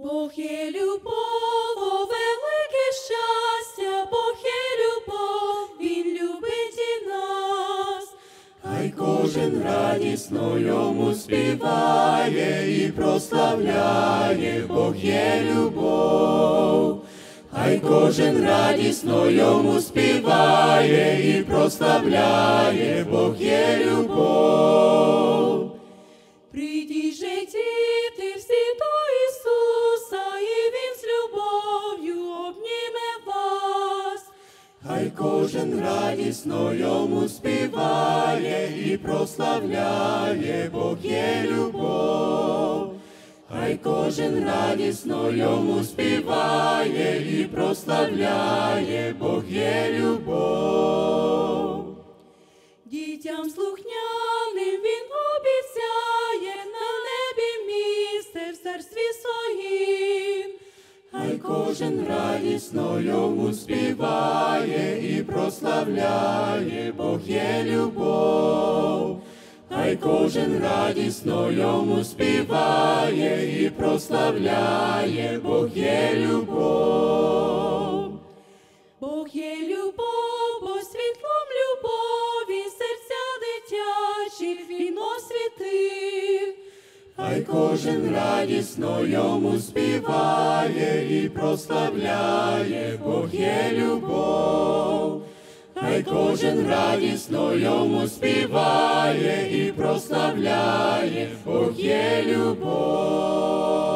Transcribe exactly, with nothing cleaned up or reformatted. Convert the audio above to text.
Бог є любов, о велике щастя, Бог є любов, Він любить і нас. Хай кожен радісно йому співає і прославляє, Бог є любов. Хай кожен радісно йому співає і прославляє, Бог є любов. Прийдіть же, діти, всі до Ісуса, і Він з любов'ю обніме вас. Хай кожен радісно йому співає і прославляє, Бог є любов. Хай кожен радісно йому співає і прославляє, Бог є любов. Дітям слухняним Він обіцяє на небі місце в царстві своїм. Хай кожен радісно йому співає і прославляє, Бог є любов. Хай кожен радісно йому співає і прославляє, Бог є любов. Бог є любов, бо світлом любові серця дитячі Він освітив. Хай кожен радісно йому співає і прославляє, Бог є любов. Хай кожен радісно йому співає і прославляє, Бог є любов.